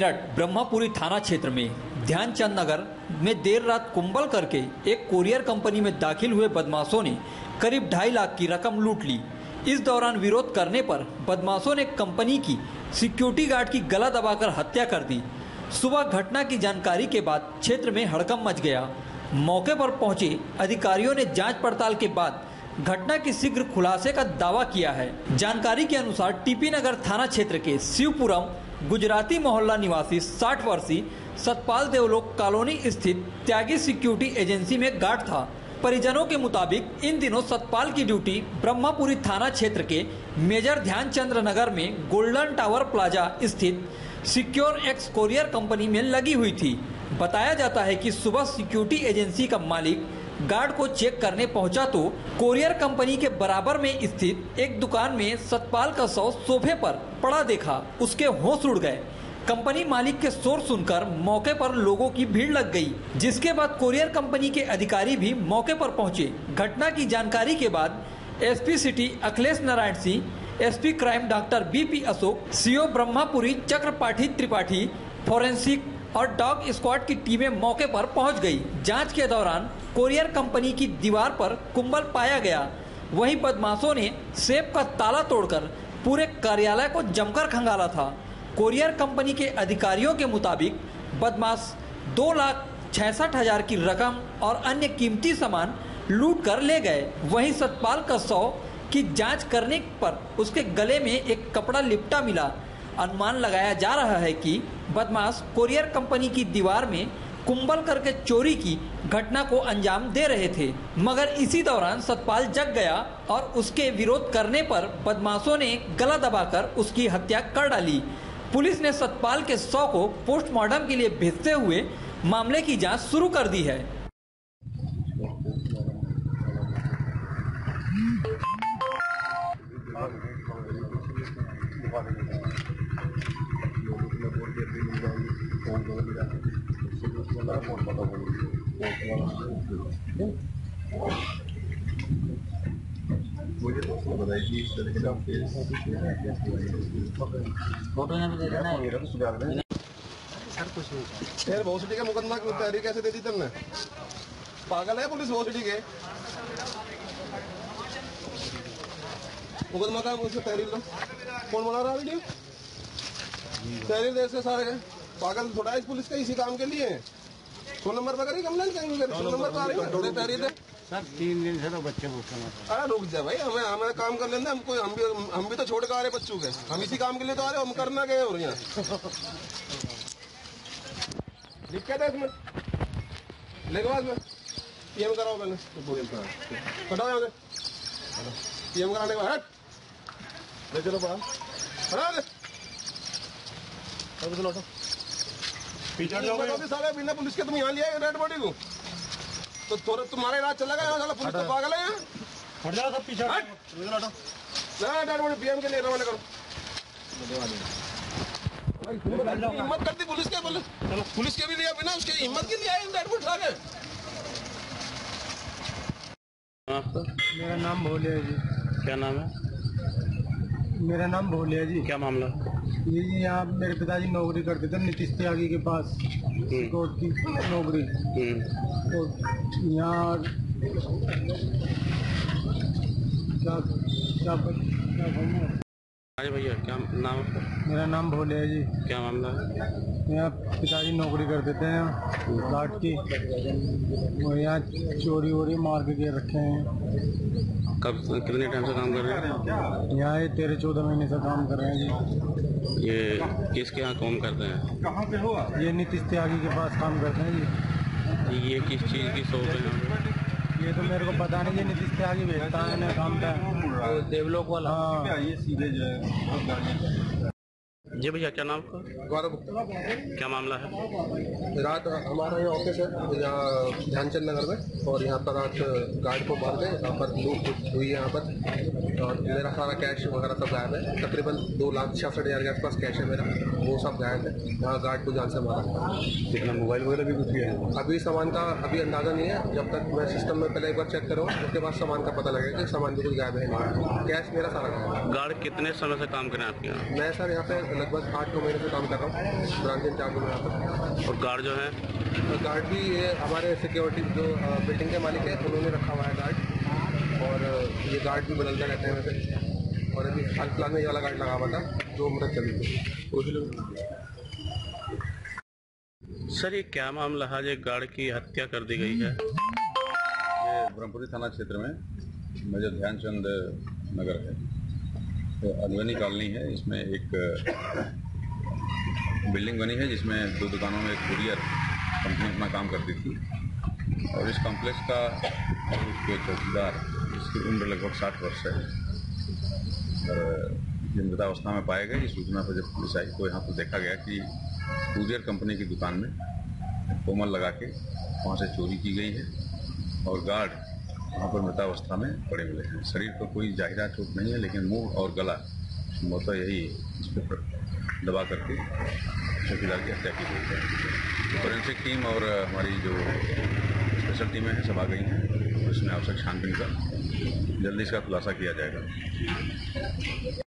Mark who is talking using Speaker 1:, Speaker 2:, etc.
Speaker 1: मेरठ ब्रह्मपुरी थाना क्षेत्र में ध्यानचंद नगर में देर रात कुंभल करके एक कोरियर कंपनी में दाखिल हुए बदमाशों ने करीब 2.5 लाख की रकम लूट ली। इस दौरान विरोध करने पर बदमाशों ने कंपनी की सिक्योरिटी गार्ड की गला दबाकर हत्या कर दी। सुबह घटना की जानकारी के बाद क्षेत्र में हड़कंप मच गया। मौके पर पहुंचे अधिकारियों ने जांच पड़ताल के बाद घटना की शीघ्र खुलासे का दावा किया है। जानकारी के अनुसार टीपी नगर थाना क्षेत्र के शिवपुरम गुजराती मोहल्ला निवासी 60 वर्षीय सतपाल देवलोक कॉलोनी स्थित त्यागी सिक्योरिटी एजेंसी में गार्ड था। परिजनों के मुताबिक इन दिनों सतपाल की ड्यूटी ब्रह्मपुरी थाना क्षेत्र के मेजर ध्यानचंद्र नगर में गोल्डन टावर प्लाजा स्थित सिक्योर एक्स कोरियर कंपनी में लगी हुई थी। बताया जाता है कि सुबह सिक्योरिटी एजेंसी का मालिक गार्ड को चेक करने पहुंचा तो कोरियर कंपनी के बराबर में स्थित एक दुकान में सतपाल का शव सोफे पर पड़ा देखा। उसके होश उड़ गए। कंपनी मालिक के शोर सुनकर मौके पर लोगों की भीड़ लग गई, जिसके बाद कोरियर कंपनी के अधिकारी भी मौके पर पहुंचे। घटना की जानकारी के बाद SP city Akhilesh Narayan Singh, SP crime doctor BP Ashok, CO Brahmpuri Chakrapathi Tripathi, forensic और डॉग स्क्वाड की टीमें मौके पर पहुंच गई। जांच के दौरान कोरियर कंपनी की दीवार पर कुंभल पाया गया। वहीं बदमाशों ने सेफ का ताला तोड़कर पूरे कार्यालय को जमकर खंगाला था। कोरियर कंपनी के अधिकारियों के मुताबिक बदमाश 2,66,000 की रकम और अन्य कीमती सामान लूट कर ले गए। वहीं सतपाल का शव की जांच करने पर उसके गले में एक कपड़ा लिपटा मिला। अनुमान लगाया जा रहा है कि बदमाश कोरियर कंपनी की दीवार में कुंभल करके चोरी की घटना को अंजाम दे रहे थे, मगर इसी दौरान सतपाल जग गया और उसके विरोध करने पर बदमाशों ने गला दबाकर उसकी हत्या कर डाली। पुलिस ने सतपाल के शव को पोस्टमार्टम के लिए भेजते हुए मामले की जांच शुरू कर दी है।
Speaker 2: मुझे तो बताइए इस तरह का फोटो यहाँ पे दे देना है सर। कुछ नहीं यार, भोसडी का मुकदमा की तहरीर कैसे दे दी तुमने? पागल है पुलिस भोसडी के मुकदमा का तहरीर लो। कौन बना रहा वीडियो? तहरीर दे से सारे पागल थोड़ा है पुलिस का, इसी काम के लिए है। 100 नंबर पर करी कंप्लेंट कहीं 100 नंबर पर आ रही है थोड़े तहरीर दे
Speaker 3: सर। 3 दिन से तो बच्चे भूखे हैं।
Speaker 2: अरे रुक जा भाई, हमें काम कर लेते हम भी तो छोड़ के आ रहे बच्चों के। हम इसी काम के लिए तो आ रहे, हम करना गए और यहाँ लिख के दे इसमें लेके में पीएम कराओ पहले। हटाओ यहाँ से पीएम कराने के बाद ले चलो बाहर हटा दे। लौटो पीछे साले बिना पुलिस के तुम यहाँ लिया रेड बॉडी को तो थोड़ा तुम्हारे राज चला गया। साला पुलिस तो पागल है यहाँ।
Speaker 3: हट जाओ सब पीछे
Speaker 2: डेड बॉडी पीएम के लिए रवाना करो। हिम्मत करती पुलिस के पुलिस के भी लिया बिना उसके हिम्मत के लिए आए डेड बॉडी उठा के।
Speaker 3: मेरा नाम भोले है जी।
Speaker 4: क्या नाम है?
Speaker 3: मेरा नाम भोले है जी।
Speaker 4: क्या मामला?
Speaker 3: ये जी यहाँ मेरे पिताजी नौकरी करते थे नीतीश त्यागी के पास, कोर्ट की नौकरी। तो यहाँ क्या
Speaker 4: अरे भैया क्या नाम है?
Speaker 3: मेरा नाम भोले है जी।
Speaker 4: क्या मामला है?
Speaker 3: यहाँ पिताजी नौकरी करते थे यहाँ गार्ड की, और यहाँ चोरी वोरी मार के रखे हैं।
Speaker 4: कब कितने टाइम से काम कर रहे हैं?
Speaker 3: यहाँ ये 13-14 महीने से काम कर रहे हैं जी।
Speaker 4: ये किसके यहाँ काम करते हैं?
Speaker 3: कहाँ पे हुआ? ये नीतीश त्यागी के पास काम करते हैं जी।
Speaker 4: ये किस चीज़ की शॉप है?
Speaker 3: ये तो मेरे को पता नहीं, ये नीतीश त्यागी भेजता है ना काम का
Speaker 2: देवलोक वाला।
Speaker 3: हाँ
Speaker 2: ये सीधे जो है।
Speaker 4: जी भैया क्या नाम?
Speaker 2: गौरव।
Speaker 4: क्या मामला है?
Speaker 2: रात हमारा ये ऑफिस है यहाँ ध्यानचंद नगर में, और यहाँ पर रात गार्ड को मार के यहाँ पर लूट हुई है यहाँ पर, और मेरा सारा कैश वगैरह सब गायब है। तकरीबन 2,66,000 के आसपास कैश है मेरा। वो सब गायब है। यहाँ गार्ड को जान से मारा।
Speaker 5: कितना मोबाइल वगैरह भी कुछ किया है?
Speaker 2: अभी सामान का अभी अंदाज़ा नहीं है, जब तक मैं सिस्टम में पहले एक बार चेक करूँ उसके बाद सामान का पता लगेगा कि सामान भी कुछ गायब है नहीं। कैश मेरा सारा गायब है।
Speaker 4: गार्ड कितने समय से काम करें आपके यहाँ?
Speaker 2: मैं सर यहाँ पे लगभग 8-9 महीने से काम कर रहा हूँ, ब्रांच इंचार्ज हूँ यहाँ पर।
Speaker 4: और गार्ड जो है
Speaker 2: तो गार्ड भी ये हमारे सिक्योरिटी जो बिल्डिंग के मालिक है उन्होंने रखा हुआ है गार्ड, और ये गार्ड भी बदलते रहते हैं वैसे। और अभी हाल फिलहाल में ये वाला गार्ड लगा हुआ था जो मदद चली गई।
Speaker 4: सर, ये क्या मामला है? एक गार्ड की हत्या कर दी गई है।
Speaker 5: ये ब्रह्मपुरी थाना क्षेत्र में मेजर ध्यानचंद नगर है, तो अद्वनी कॉलोनी है। इसमें एक बिल्डिंग बनी है जिसमें 2 दुकानों में एक कुरियर कंपनी अपना काम करती थी, और इस कॉम्प्लेक्स का एक चौकीदार, इसकी उम्र लगभग 60 वर्ष है, और ये मृतावस्था में पाए गए। इस सूचना पर जब पुलिस आई तो यहाँ पर देखा गया कि कुरियर कंपनी की दुकान में कोमल लगा के वहाँ से चोरी की गई है, और गार्ड वहाँ पर मृतावस्था में पड़े मिले हैं। शरीर पर कोई जाहिरा चोट नहीं है, लेकिन मुंह और गला संभवतः यही इस पर दबा करके चौकीदार की हत्या की गई है। फोरेंसिक टीम और हमारी जो स्पेशल टीमें हैं सब आ गई हैं, और इसमें आवश्यक छानबीन कर जल्दी इसका खुलासा किया जाएगा।